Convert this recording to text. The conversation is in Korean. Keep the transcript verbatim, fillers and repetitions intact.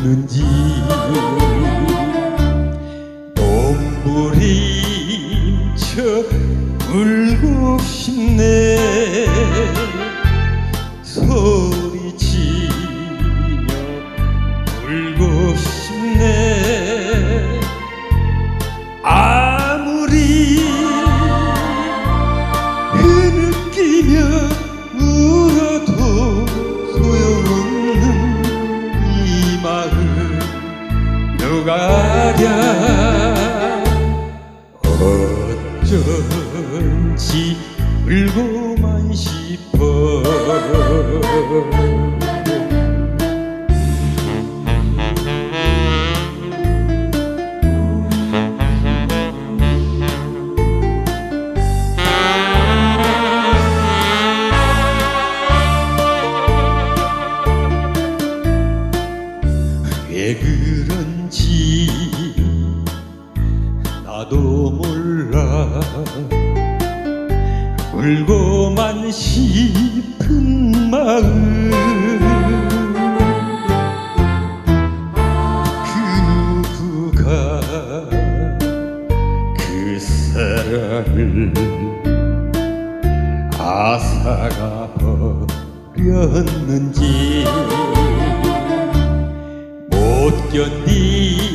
우는지 몸부림쳐 울고 싶네. 소리치며 울고 싶네. 아무리 흐느끼며 울어도 소용없는 이 마음 누가 알아. 어쩐지 울고만 싶어. 왜 그런지 나도 몰라. 울고만 싶은 마음 그 누구가 그 사랑을 앗아가 버렸는지 못 견디